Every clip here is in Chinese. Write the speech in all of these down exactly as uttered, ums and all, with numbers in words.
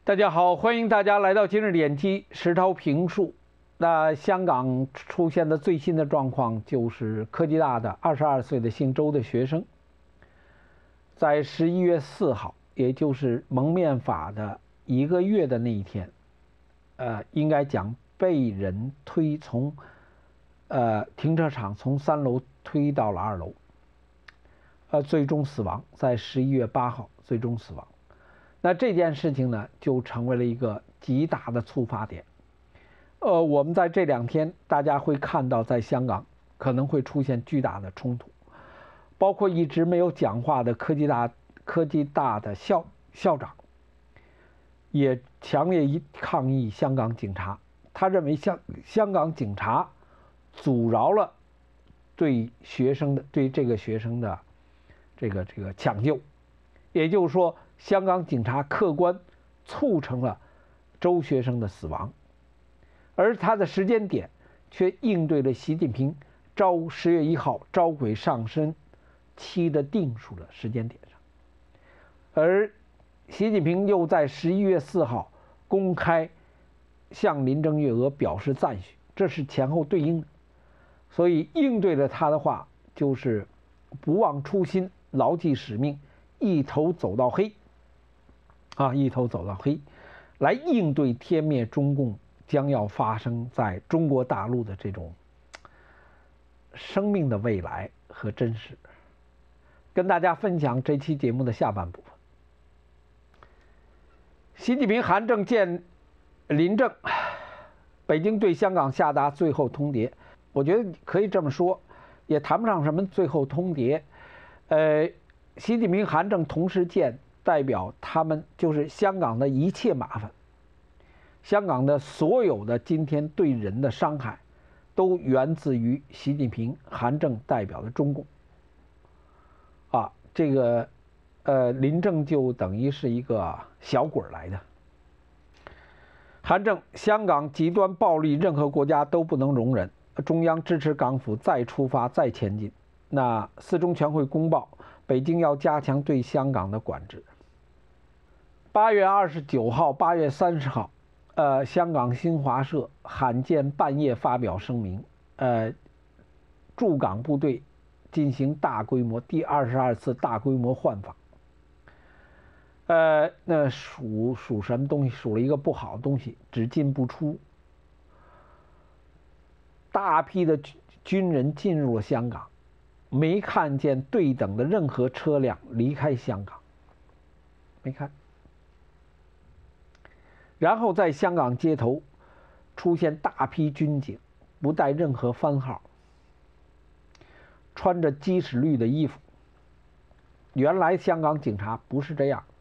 大家好，欢迎大家来到今日点击石涛评述。那香港出现的最新的状况就是科技大的二十二岁的姓周的学生，在十一月四号，也就是蒙面法的一个月的那一天，呃，应该讲被人推从呃停车场从三楼推到了二楼，呃，最终死亡，在十一月八号最终死亡。那这件事情呢，就成为了一个极大的触发点。呃，我们在这两天，大家会看到，在香港可能会出现巨大的冲突，包括一直没有讲话的科技大科技大的校校长，也强烈抗议香港警察。他认为香香港警察阻挠了对学生的对这个学生的这个这个抢救，也就是说，香港警察客观促成了周学生的死亡，而他的时间点却应对了习近平召十月一号召回上升期的定数的时间点上，而习近平又在十一月四号公开向林郑月娥表示赞许，这是前后对应的，所以应对了他的话就是不忘初心，牢记使命，一头走到黑。啊，一头走到黑，来应对天灭中共将要发生在中国大陆的这种生命的未来和真实。跟大家分享这期节目的下半部分。习近平、韩正见林郑，北京对香港下达最后通牒。我觉得可以这么说，也谈不上什么最后通牒。呃，习近平、韩正同时见。代表他们就是香港的一切麻烦，香港的所有的今天对人的伤害，都源自于习近平、韩正代表的中共。啊，这个呃，林郑就等于是一个小鬼来的。韩正，香港极端暴力，任何国家都不能容忍，中央支持港府再出发、再前进。那四中全会公报，北京要加强对香港的管制。八月二十九号、八月三十号，呃，香港新华社罕见半夜发表声明，呃，驻港部队进行大规模第二十二次大规模换访。呃，那数数什么东西？数了一个不好的东西，只进不出。大批的军人进入了香港，没看见对等的任何车辆离开香港，没看。然后在香港街头出现大批军警，不带任何番号，穿着鸡屎绿的衣服。原来香港警察不是这样，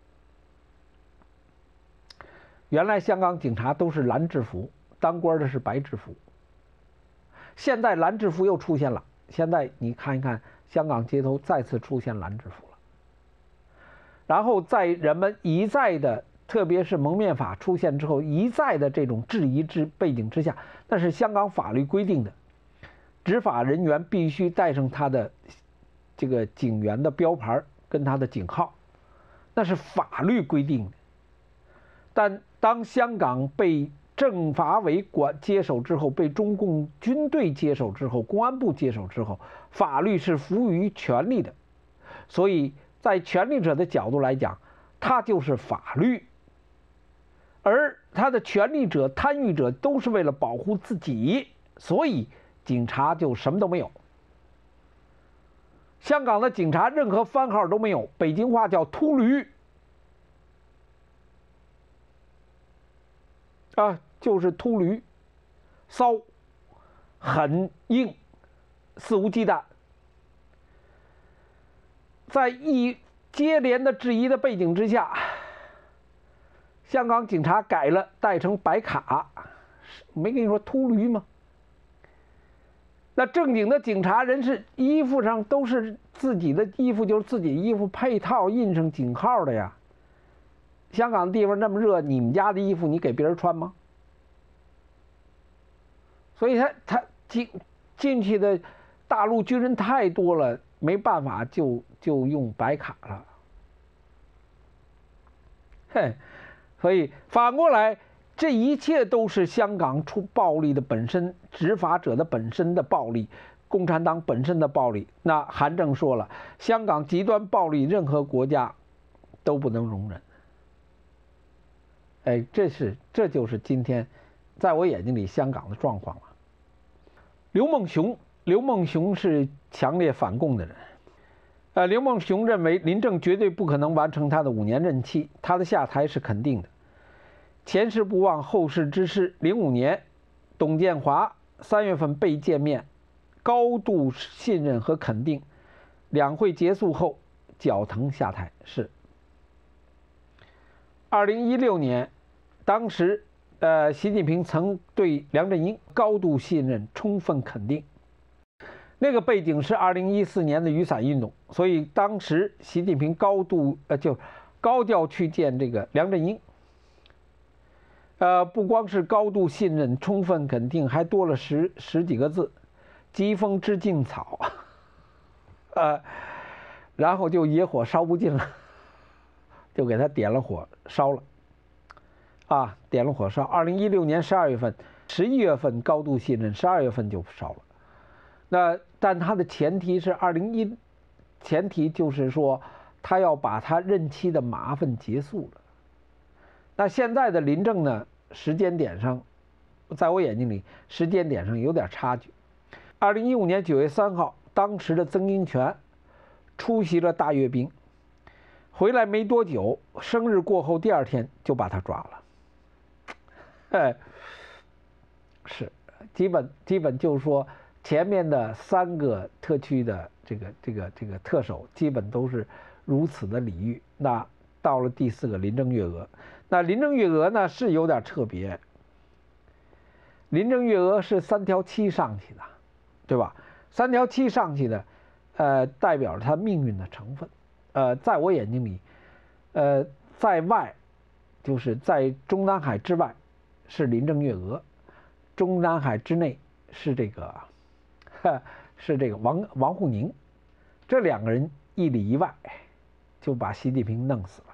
原来香港警察都是蓝制服，当官的是白制服。现在蓝制服又出现了，现在你看一看香港街头再次出现蓝制服了。然后在人们一再的特别是蒙面法出现之后，一再的这种质疑之背景之下，那是香港法律规定的，执法人员必须带上他的这个警员的标牌跟他的警号，那是法律规定的。但当香港被政法委管接手之后，被中共军队接手之后，公安部接手之后，法律是服务于权力的，所以在权力者的角度来讲，它就是法律。而他的权力者、参与者都是为了保护自己，所以警察就什么都没有。香港的警察任何番号都没有，北京话叫秃驴啊，就是秃驴，骚、狠、硬、肆无忌惮。在一接连的质疑的背景之下，香港警察改了，带成白卡，没跟你说秃驴吗？那正经的警察人是衣服上都是自己的衣服，就是自己衣服配套印上警号的呀。香港的地方那么热，你们家的衣服你给别人穿吗？所以他他进进去的大陆军人太多了，没办法就就用白卡了。嘿， 所以反过来，这一切都是香港出暴力的本身，执法者的本身的暴力，共产党本身的暴力。那韩正说了，香港极端暴力，任何国家都不能容忍。哎，这是这就是今天在我眼睛里香港的状况了。刘梦熊，刘梦熊是强烈反共的人。呃，刘梦熊认为林郑绝对不可能完成他的五年任期，他的下台是肯定的。前事不忘，后事之师。零五年，董建华三月份被见面，高度信任和肯定。两会结束后，脚疼下台。是。二零一六年，当时呃，习近平曾对梁振英高度信任，充分肯定。那个背景是二零一四年的雨伞运动，所以当时习近平高度呃就高调去见这个梁振英。呃，不光是高度信任、充分肯定，还多了十十几个字：“疾风知劲草。”呃，然后就野火烧不尽了，就给他点了火烧了。啊，点了火烧。二零一六年十二月份、十一月份高度信任，十二月份就烧了。那但他的前提是二零一，前提就是说他要把他任期的麻烦结束了。那现在的林郑呢，时间点上，在我眼睛里时间点上有点差距。二零一五年九月三号，当时的曾荫权出席了大阅兵，回来没多久，生日过后第二天就把他抓了。哎，是基本基本就是说，前面的三个特区的这个这个这个特首基本都是如此的礼遇。那到了第四个林郑月娥，那林郑月娥呢是有点特别。林郑月娥是三条七上去的，对吧？三条七上去的，呃，代表着她命运的成分。呃，在我眼睛里，呃，在外，就是在中南海之外是林郑月娥，中南海之内是这个，是这个王王沪宁，这两个人一里一外，就把习近平弄死了。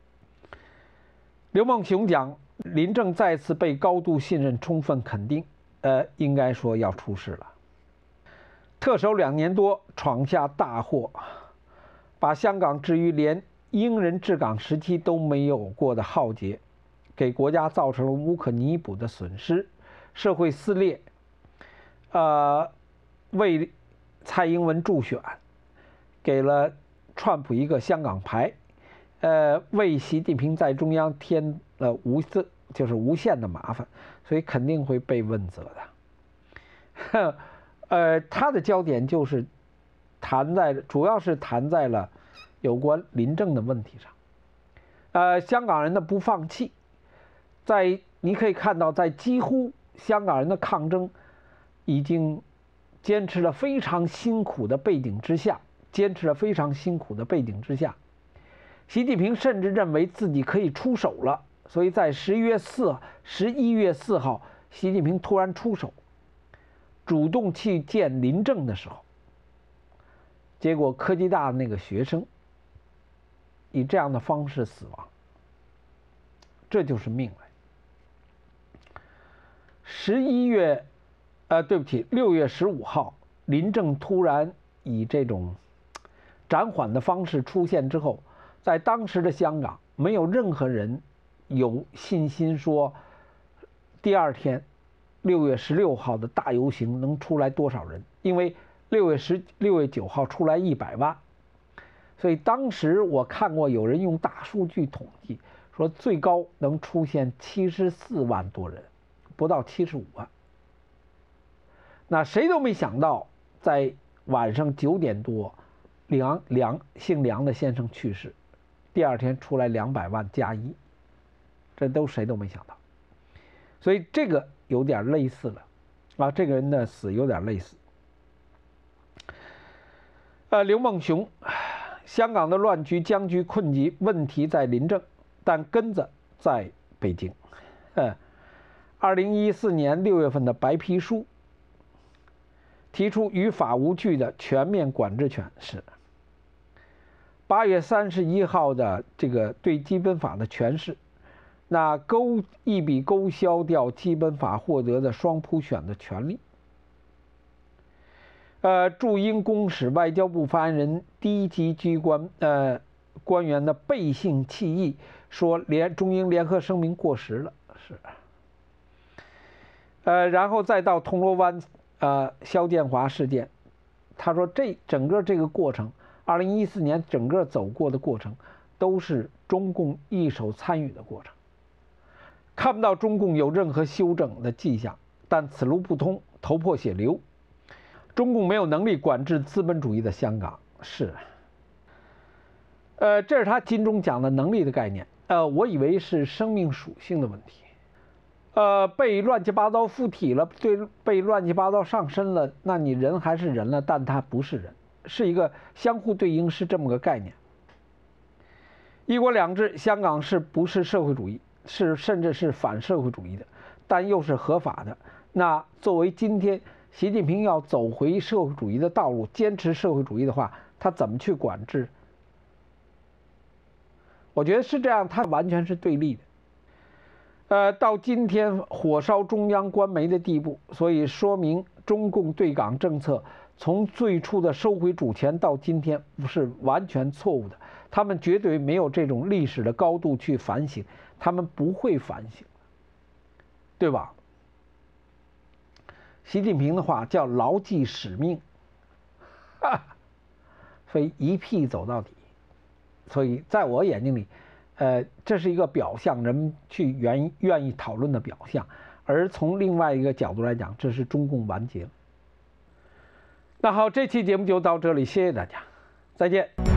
刘梦熊讲，林郑再次被高度信任、充分肯定，呃，应该说要出事了。特首两年多，闯下大祸，把香港置于连英人治港时期都没有过的浩劫，给国家造成了无可弥补的损失，社会撕裂，呃，为蔡英文助选，给了川普一个香港牌。呃，为习近平在中央添了无限就是无限的麻烦，所以肯定会被问责的。呃，他的焦点就是谈在，主要是谈在了有关林郑的问题上。呃，香港人的不放弃，在你可以看到，在几乎香港人的抗争已经坚持了非常辛苦的背景之下，坚持了非常辛苦的背景之下。习近平甚至认为自己可以出手了，所以在十一月四、十一月四号，习近平突然出手，主动去见林郑的时候，结果科技大的那个学生以这样的方式死亡，这就是命来。十一月，呃，对不起，六月十五号，林郑突然以这种暂缓的方式出现之后。在当时的香港，没有任何人有信心说，第二天，六月十六号的大游行能出来多少人？因为六月十六月九号出来一百万，所以当时我看过有人用大数据统计，说最高能出现七十四万多人，不到七十五万。那谁都没想到，在晚上九点多，梁梁姓梁的先生去世。第二天出来两百万加一，这都谁都没想到，所以这个有点类似了，啊，这个人的死有点类似。呃，刘梦熊，香港的乱局、僵局、困局，问题在林郑，但根子在北京。呃，二零一四年六月份的白皮书提出于法无据的全面管制权是。八月三十一号的这个对基本法的诠释， 那勾一笔勾销掉基本法获得的双普选的权利。呃，驻英公使外交部发言人低级机关呃官员的背信弃义，说联中英联合声明过时了，是。呃，然后再到铜锣湾呃肖建华事件，他说这整个这个过程，二零一四年整个走过的过程，都是中共一手参与的过程，看不到中共有任何修正的迹象，但此路不通，头破血流。中共没有能力管制资本主义的香港，是。呃，这是他金钟讲的能力的概念。呃，我以为是生命属性的问题。呃，被乱七八糟附体了，对，被乱七八糟上身了，那你人还是人了，但他不是人，是一个相互对应，是这么个概念。一国两制，香港是不是社会主义？是，甚至是反社会主义的，但又是合法的。那作为今天习近平要走回社会主义的道路，坚持社会主义的话，他怎么去管制？我觉得是这样，他完全是对立的。呃，到今天火烧中央官媒的地步，所以说明中共对港政策从最初的收回主权到今天是完全错误的。他们绝对没有这种历史的高度去反省，他们不会反省，对吧？习近平的话叫牢记使命，啊，非一屁走到底。所以在我眼睛里，呃，这是一个表象，人们去愿愿意讨论的表象。而从另外一个角度来讲，这是中共完结了。那好，这期节目就到这里，谢谢大家，再见。